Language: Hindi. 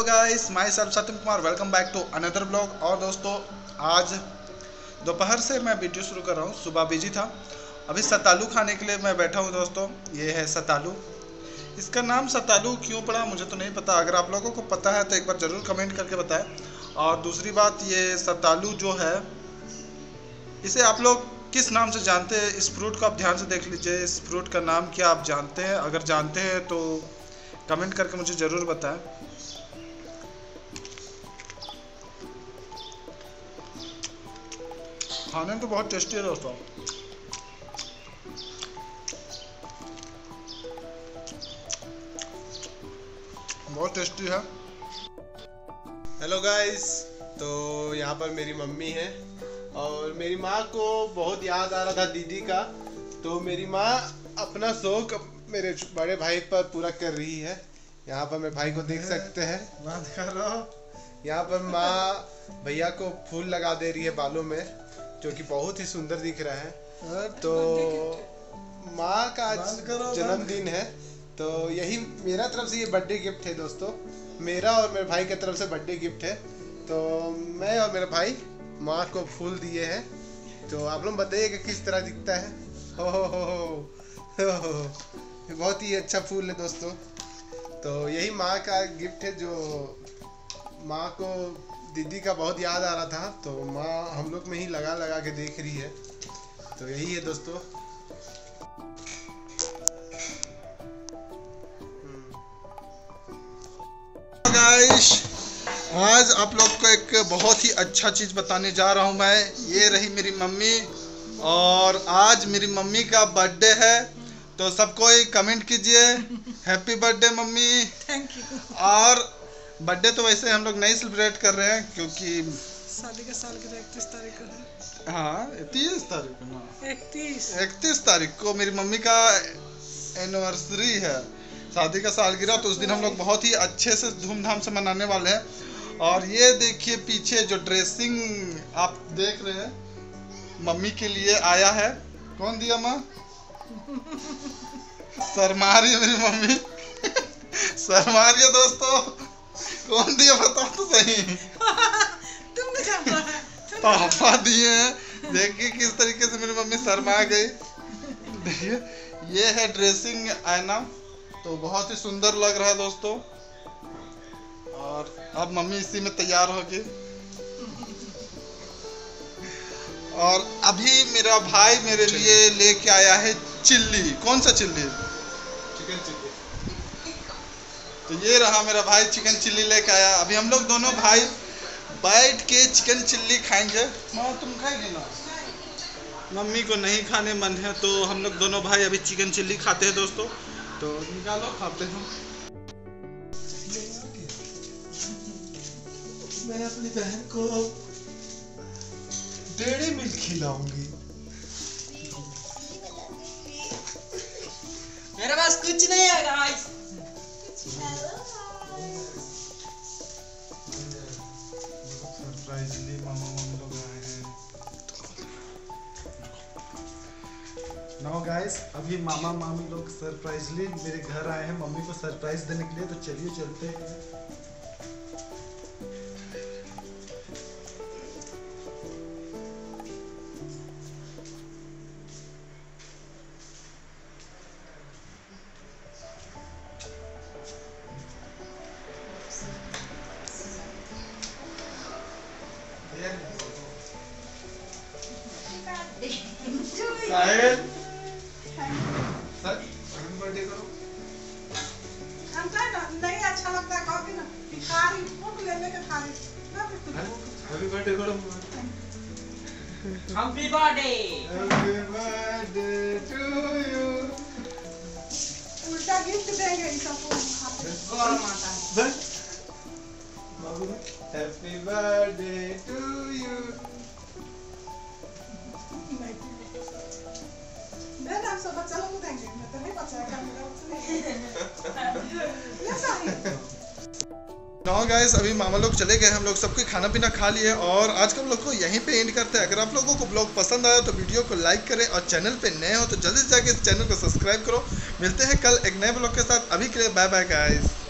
Guys, myself Satyam Kumar, welcome back to another blog. और दोस्तों, आज दोपहर से मैं वीडियो शुरू कर रहा हूँ। सुबह बिजी था, अभी सतालू खाने के लिए मैं बैठा हूँ। दोस्तों, ये है सतालू। इसका नाम सतालू क्यों पड़ा मुझे तो नहीं पता। अगर आप लोगों को पता है तो एक बार ज़रूर कमेंट करके बताएं। और दूसरी बात, ये सतालू जो है, इसे आप लोग किस नाम से जानते हैं? इस फ्रूट को आप ध्यान से देख लीजिए। इस फ्रूट का नाम क्या आप जानते हैं? अगर जानते हैं तो कमेंट करके मुझे ज़रूर बताएं। खाने में तो बहुत टेस्टी है दोस्तों। बहुत टेस्टी है। हेलो गाइस, तो यहाँ पर मेरी मम्मी है और मेरी माँ को बहुत याद आ रहा था दीदी का। तो मेरी माँ अपना शौक मेरे बड़े भाई पर पूरा कर रही है। यहाँ पर मेरे भाई को देख सकते हैं। बात कर रहा हूँ। यहाँ पर माँ भैया को फूल लगा दे रही है बालों में, जो कि बहुत ही सुंदर दिख रहा है। तो माँ का आज जन्मदिन है, तो यही मेरा तरफ से ये बर्थडे गिफ्ट है दोस्तों। मेरा और मेरे भाई की तरफ से बर्थडे गिफ्ट है। तो मैं और मेरा भाई माँ को फूल दिए हैं। तो आप लोग बताइए कि किस तरह दिखता है। हो बहुत ही अच्छा फूल है दोस्तों। तो यही माँ का गिफ्ट है, जो माँ को दीदी का बहुत याद आ रहा था, तो माँ हम लोग में ही लगा लगा के देख रही है। तो यही है दोस्तों। गाइस, आज आप लोग को एक बहुत ही अच्छा चीज़ बताने जा रहा हूँ मैं। ये रही मेरी मम्मी, और आज मेरी मम्मी का बर्थडे है। तो सबको कमेंट कीजिए happy birthday mummy. Thank you. और बर्थडे तो वैसे हम लोग नहीं सेलिब्रेट कर रहे हैं, क्योंकि शादी का साल की 31 तारीख को है। हाँ, 30 तारीख को ना, 31 तारीख को मेरी मम्मी का एनिवर्सरी है, शादी का सालगिरह। तो उस दिन हम लोग बहुत ही अच्छे से धूमधाम से मनाने वाले हैं। और ये देखिए पीछे जो ड्रेसिंग आप देख रहे हैं, मम्मी के लिए आया है। कौन दिया माँ? शर्मा रही है मेरी मम्मी। शर्मा रही है दोस्तों। कौन दिया बता तो सही। तुमने जाना है। पापा दिए हैं। देखिए किस तरीके से मेरी मम्मी शर्मा गई। देखिए, ये है ड्रेसिंग आईना। तो बहुत ही सुंदर लग रहा है दोस्तों। और अब मम्मी इसी में तैयार होगी। और अभी मेरा भाई मेरे लिए लेके आया है चिल्ली। कौन सा चिल्ली? Chicken chilli. तो ये रहा मेरा भाई, चिकन चिल्ली लेके आया। अभी हम लोग दोनों भाई बैठ के चिकन चिल्ली खाएंगे। माँ तुम खाएगी ना? मम्मी को नहीं खाने मन है, तो हम लोग दोनों भाई अभी चिकन चिल्ली खाते हैं दोस्तों। तो निकालो, खाते हैं। मैं अपनी बहन को डेढ़ी मिल्क खिलाऊंगी। मेरे पास कुछ नहीं है गाइस। सरप्राइजली मामा मम्मी लोग आए हैं। नो गाइस, अभी मामा मामी लोग सरप्राइजली मेरे घर आए हैं मम्मी को सरप्राइज देने के लिए। तो चलिए चलते हैं। साहिल, बर्थडे करो। हमको नहीं अच्छा लगता है कॉफी ना। भिखारी फूक ले लेके खा रही। हैप्पी बर्थडे करो। Happy birthday. Happy birthday to you. उल्टा गिफ्ट देंगे इन सबको। गरम आता है। Happy birthday to you. आप सब बच्चा लोग को देंगे। मैं तो नहीं बचा क्या मेरा नो गाइस, अभी मामा लोग चले गए। हम लोग सबको खाना पीना खा लिए और आज का ब्लॉग को यहीं पे एंड करते हैं। अगर आप लोगों को ब्लॉग पसंद आया तो वीडियो को लाइक करें, और चैनल पे नए हो तो जल्दी से जाके इस चैनल को सब्सक्राइब करो। मिलते हैं कल एक नए ब्लॉग के साथ। अभी के लिए बाय बाय गाइस।